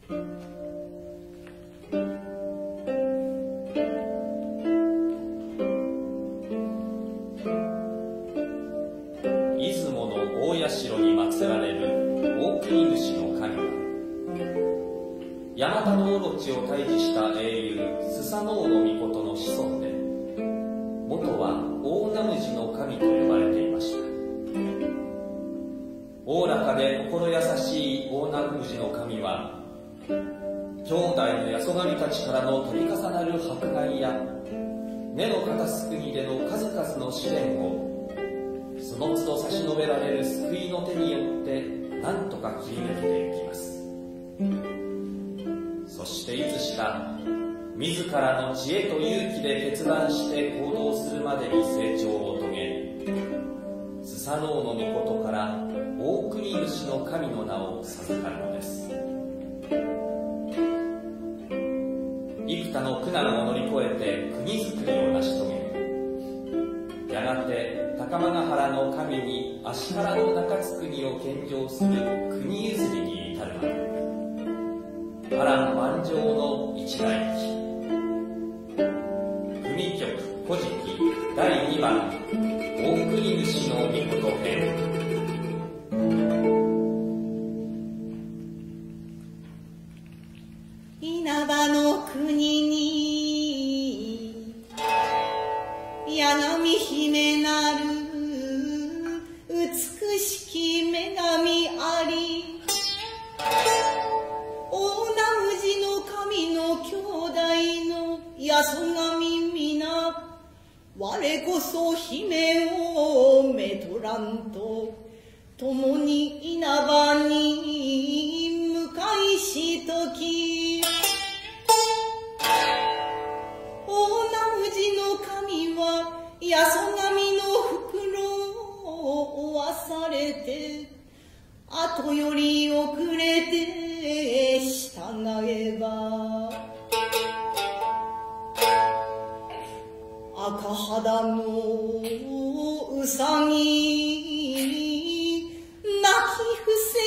出雲の大社に祀られる大国主の神は、ヤマタノオロチを退治した英雄スサノオノミコトの子孫で、元は大ナムジの神と呼ばれていました。おおらかで心優しい大ナムジの神は、兄弟の八十神たちからの度重なる迫害や根の片すくみでの数々の試練をその都度差し伸べられる救いの手によって何とか切り抜けていきます。そしていつしか自らの知恵と勇気で決断して行動するまでに成長を遂げ、スサノオノミコトから大国主の神の名を授かるのです。幾多の苦難を乗り越えて国づくりを成し遂げ、やがて高間ヶ原の神に足原の中津国を献上する国譲りに至るまで、波乱万丈の一代記。組曲古事記第2番大国主の御事編。 稲葉の国に柳姫なる美しき女神あり、大名氏の神の兄弟の八十神皆、我こそ姫をめとらんと共に稲葉に向かいしとき、大名氏の神は八十神の袋を負わされて、後より遅れて従えば、赤肌のうさぎ泣き伏せ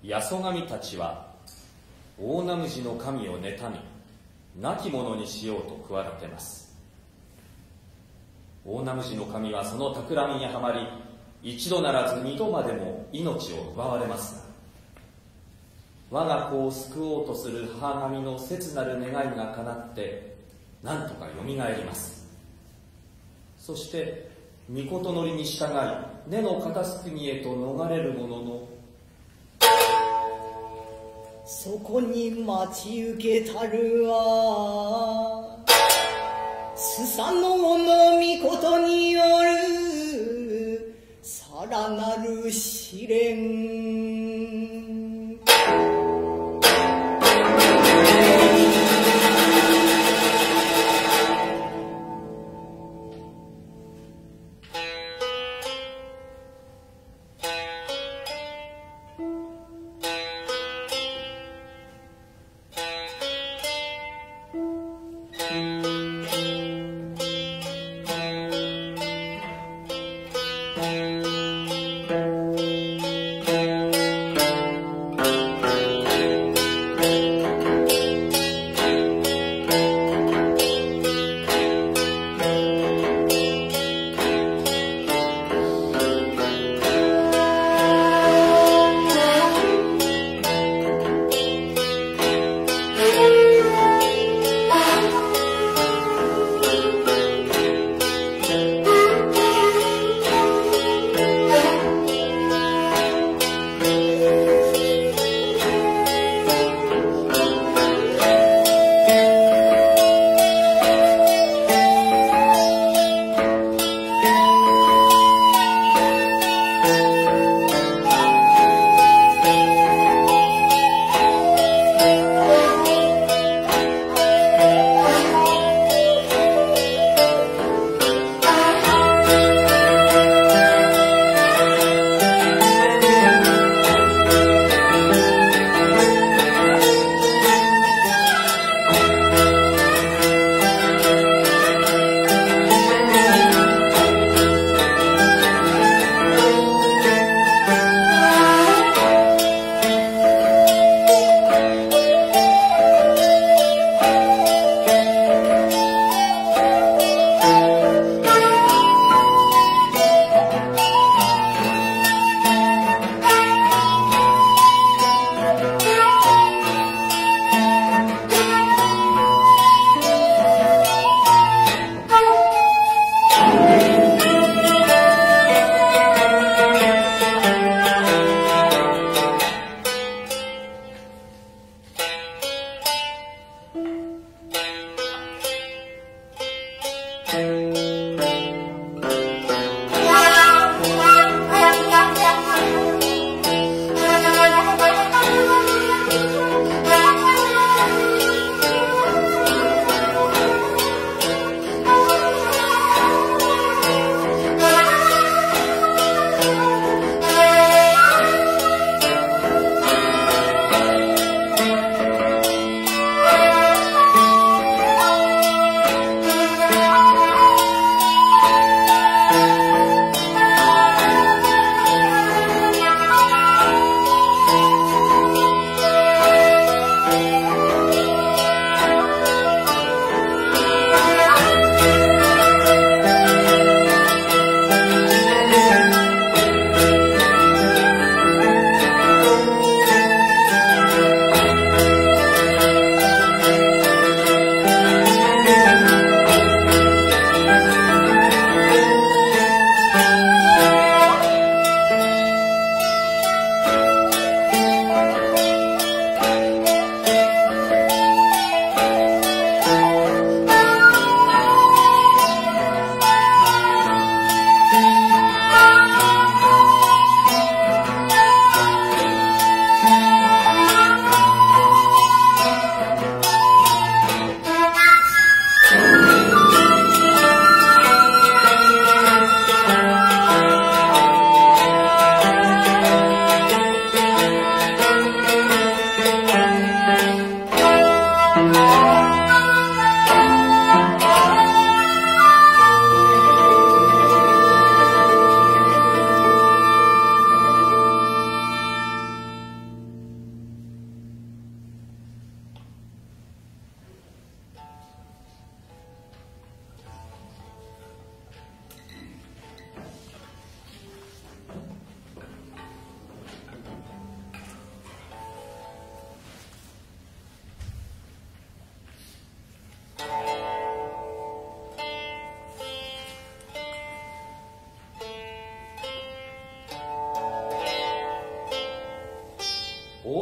八十神たちは大名主の神を妬み亡き者にしようと企てます。大名主の神はその企みにはまり、一度ならず二度までも命を奪われますが、我が子を救おうとする母神の切なる願いが叶ってなんとかよみがえります。そして御事のりに従い根の片す国へと逃れるものの、 そこに待ち受けたるはスサノオの御事によるさらなる試練。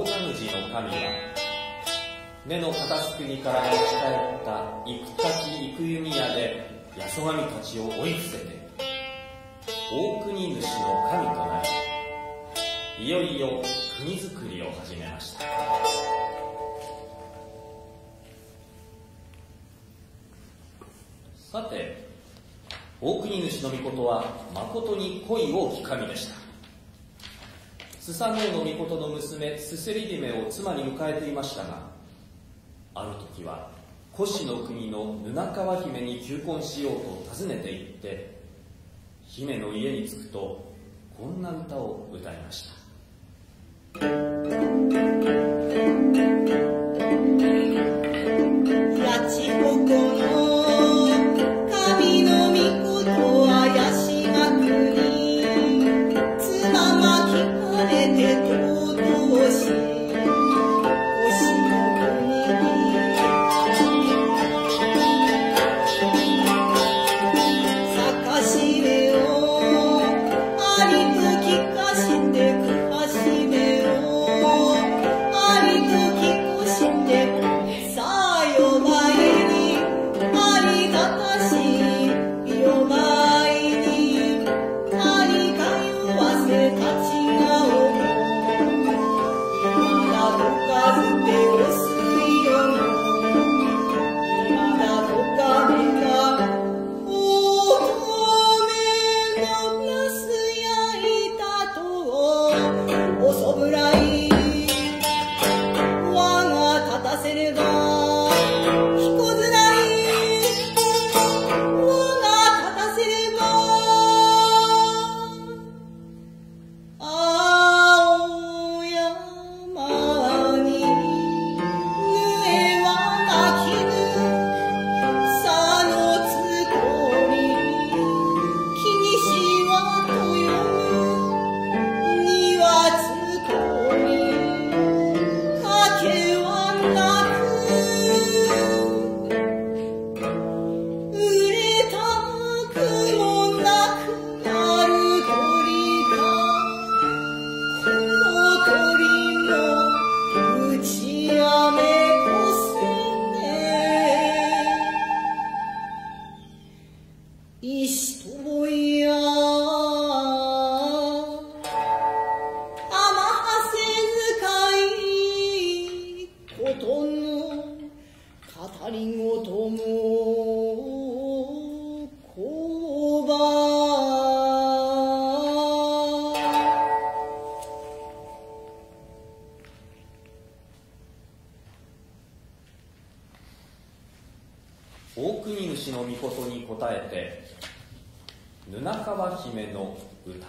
大名主の神は、根の片すくにから持ち帰った生たち幾弓矢で八十神たちを追い伏せて、大国主の神となり、いよいよ国づくりを始めました。さて、大国主の御はまことに恋多き神でした。スサノオノミコトの娘スセリ姫を妻に迎えていましたが、ある時は古紙の国の布川姫に求婚しようと訪ねて行って、姫の家に着くとこんな歌を歌いました。大国主の御に応えて、布川姫の歌。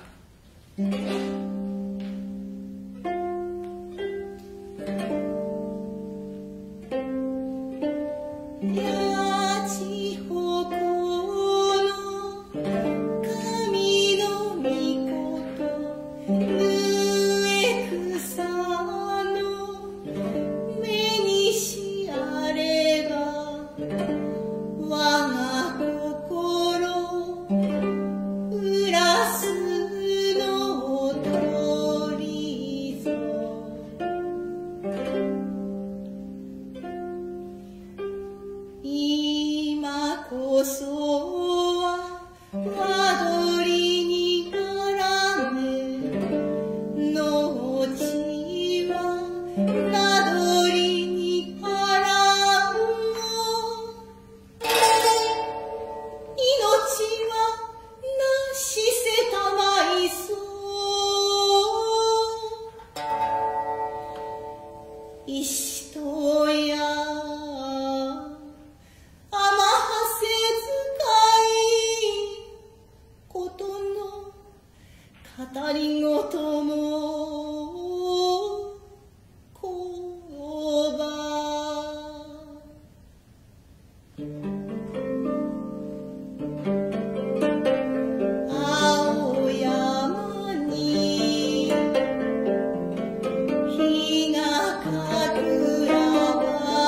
日がかくらば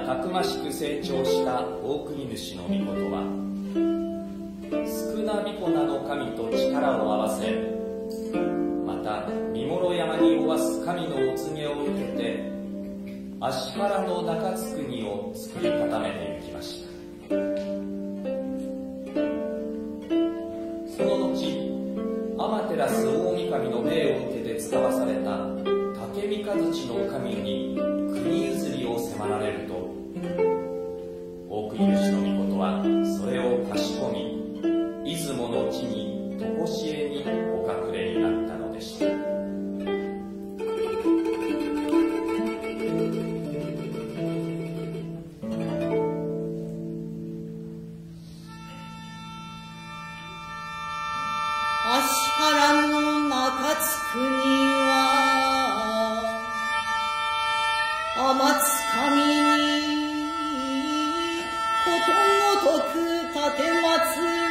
たくましく成長した大国主の御事は、少なびこなの神と力を合わせ、また三諸山におわす神のお告げを受けて、芦原の中津国を作り固めていきました。その後、天照大神の命を受けて使わされた竹三日槌の神に国譲りを迫られると、大国主の御事はそれをかしこみ、出雲の地に常しえにお隠れになったのでした。 芦原の中津国は天津神にことごとく奉る